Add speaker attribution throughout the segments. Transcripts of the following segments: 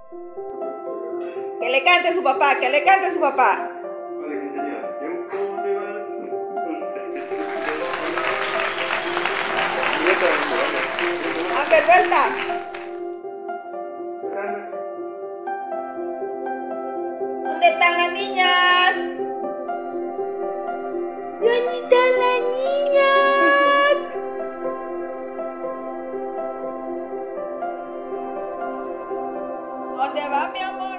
Speaker 1: Que le cante su papá, que le cante su papá. Amber, vuelta. ¿Dónde están las niñas? ¿Dónde están las niñas? ¿Dónde va, mi amor?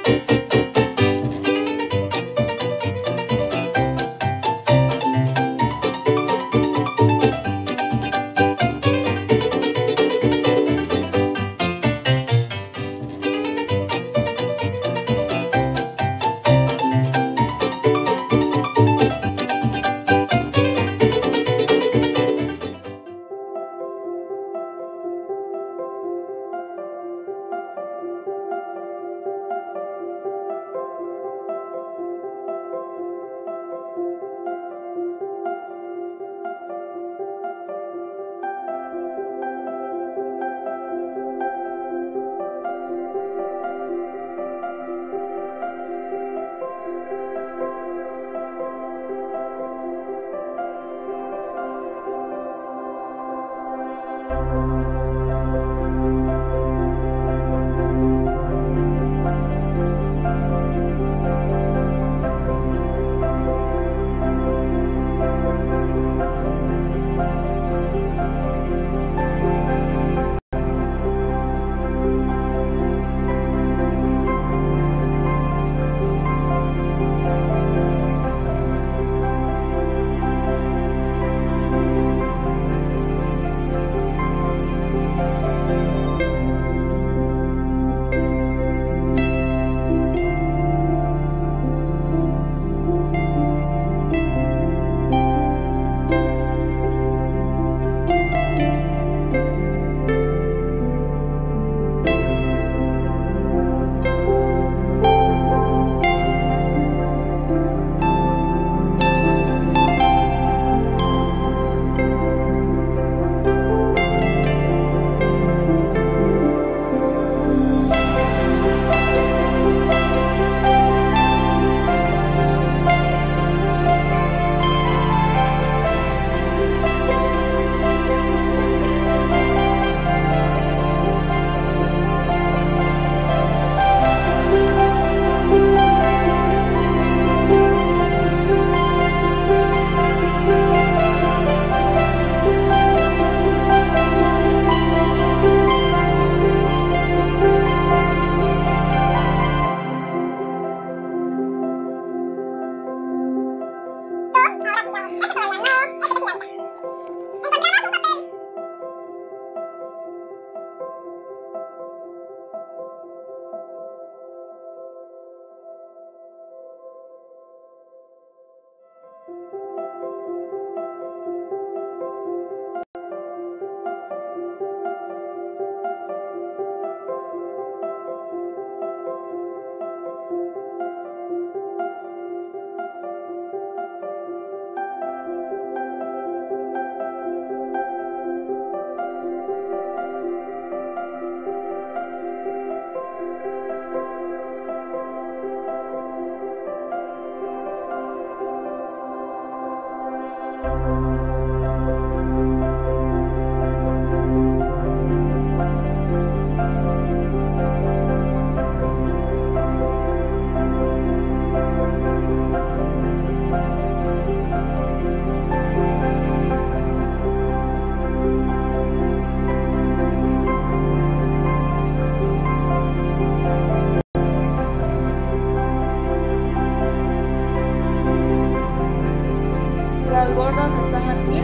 Speaker 1: Las gordas están aquí.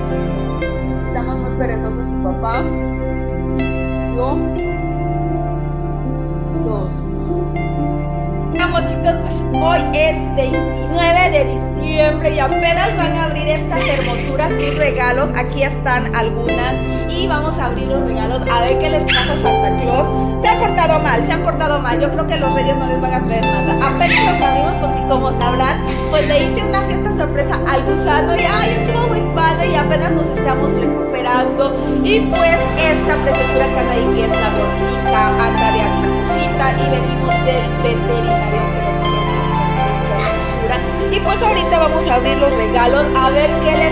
Speaker 1: Estamos muy perezosos, su papá, yo, todos. Amorcitos, pues hoy es 29 de diciembre y apenas van a abrir estas hermosuras, sus regalos. Aquí están algunas y vamos a abrir los regalos a ver qué les trajo Santa Claus. Se han portado mal. Yo creo que los reyes no les van a traer nada. Apenas los abrimos porque, como sabrán, pues le hice una fiesta sorpresa al gusano y ay, estuvo muy padre y apenas nos estamos recuperando. Y pues esta preciosura que anda ahí, que es la gordita, anda de achacucita y venimos del veterinario que lo basura. Y pues ahorita vamos a abrir los regalos a ver qué les